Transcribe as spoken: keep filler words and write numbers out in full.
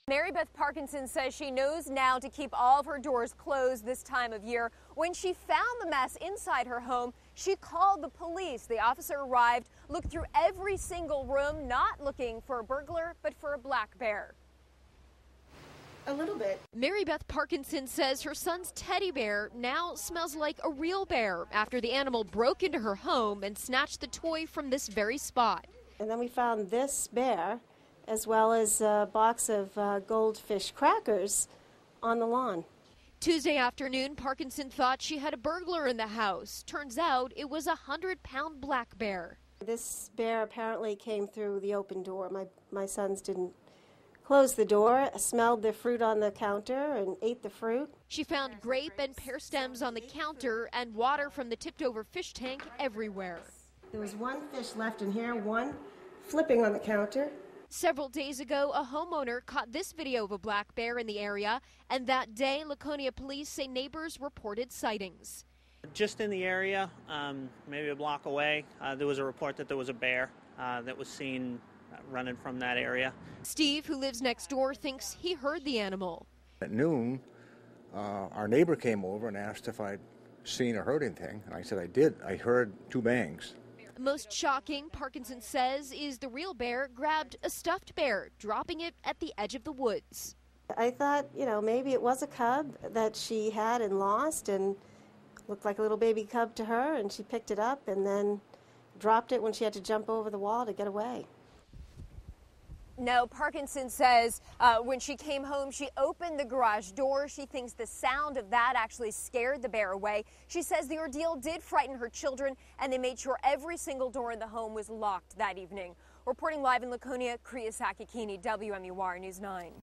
Mary Beth Parkinson says she knows now to keep all of her doors closed this time of year. When she found the mess inside her home, she called the police. The officer arrived, looked through every single room, not looking for a burglar, but for a black bear. A little bit. Mary Beth Parkinson says her son's teddy bear now smells like a real bear after the animal broke into her home and snatched the toy from this very spot. And then we found this bear, as well as a box of uh, goldfish crackers on the lawn. Tuesday afternoon, Parkinson thought she had a burglar in the house. Turns out it was a hundred-pound black bear. This bear apparently came through the open door. My, my sons didn't close the door, smelled the fruit on the counter, and ate the fruit. She found grape and pear stems on the counter and water from the tipped-over fish tank everywhere. There was one fish left in here, one flipping on the counter. Several days ago, a homeowner caught this video of a black bear in the area, and that day, Laconia police say neighbors reported sightings. Just in the area, um, maybe a block away, uh, there was a report that there was a bear uh, that was seen uh, running from that area. Steve, who lives next door, thinks he heard the animal. At noon, uh, our neighbor came over and asked if I'd seen or heard anything, and I said I did. I heard two bangs. Most shocking, Parkinson says, is the real bear grabbed a stuffed bear, dropping it at the edge of the woods. I thought, you know, maybe it was a cub that she had and lost and looked like a little baby cub to her, and she picked it up and then dropped it when she had to jump over the wall to get away. No, Parkinson says uh, when she came home, she opened the garage door. She thinks the sound of that actually scared the bear away. She says the ordeal did frighten her children, and they made sure every single door in the home was locked that evening. Reporting live in Laconia, Kriya Sakakini, W M U R News nine.